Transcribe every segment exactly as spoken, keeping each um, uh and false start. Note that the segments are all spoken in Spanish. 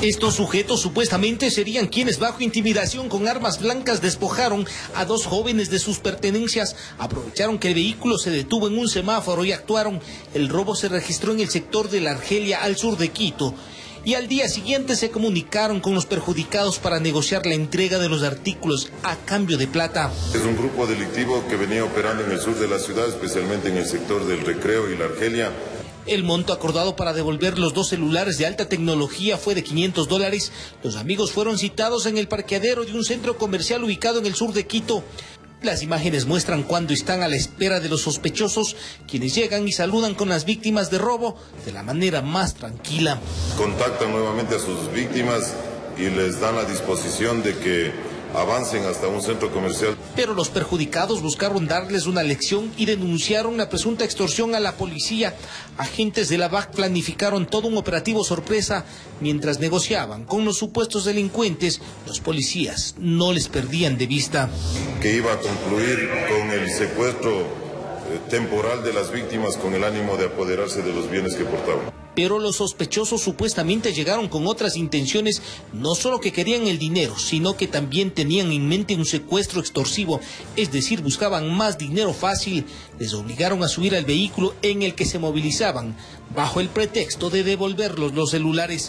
Estos sujetos supuestamente serían quienes bajo intimidación con armas blancas despojaron a dos jóvenes de sus pertenencias, aprovecharon que el vehículo se detuvo en un semáforo y actuaron. El robo se registró en el sector de la Argelia, al sur de Quito, y al día siguiente se comunicaron con los perjudicados para negociar la entrega de los artículos a cambio de plata. Es un grupo delictivo que venía operando en el sur de la ciudad, especialmente en el sector del Recreo y la Argelia. El monto acordado para devolver los dos celulares de alta tecnología fue de quinientos dólares. Los amigos fueron citados en el parqueadero de un centro comercial ubicado en el sur de Quito. Las imágenes muestran cuando están a la espera de los sospechosos, quienes llegan y saludan con las víctimas de robo de la manera más tranquila. Contactan nuevamente a sus víctimas y les dan la disposición de que avancen hasta un centro comercial. Pero los perjudicados buscaron darles una lección y denunciaron la presunta extorsión a la policía. Agentes de la B A C planificaron todo un operativo sorpresa. Mientras negociaban con los supuestos delincuentes, los policías no les perdían de vista. Que iba a concluir con el secuestro eh, temporal de las víctimas con el ánimo de apoderarse de los bienes que portaban. Pero los sospechosos supuestamente llegaron con otras intenciones, no solo que querían el dinero, sino que también tenían en mente un secuestro extorsivo, es decir, buscaban más dinero fácil. Les obligaron a subir al vehículo en el que se movilizaban, bajo el pretexto de devolverlos los celulares.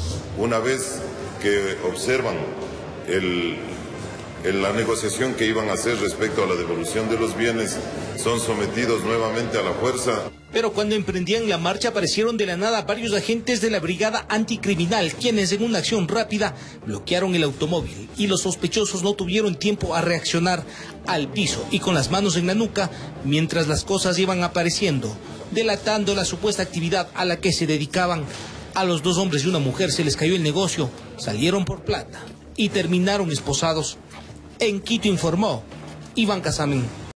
Una vez que observan el, el, la negociación que iban a hacer respecto a la devolución de los bienes, son sometidos nuevamente a la fuerza. Pero cuando emprendían la marcha aparecieron de la nada varios agentes de la brigada anticriminal, quienes en una acción rápida bloquearon el automóvil y los sospechosos no tuvieron tiempo a reaccionar. Al piso y con las manos en la nuca, mientras las cosas iban apareciendo, delatando la supuesta actividad a la que se dedicaban. A los dos hombres y una mujer se les cayó el negocio, salieron por plata y terminaron esposados. En Quito informó Iván Casamen.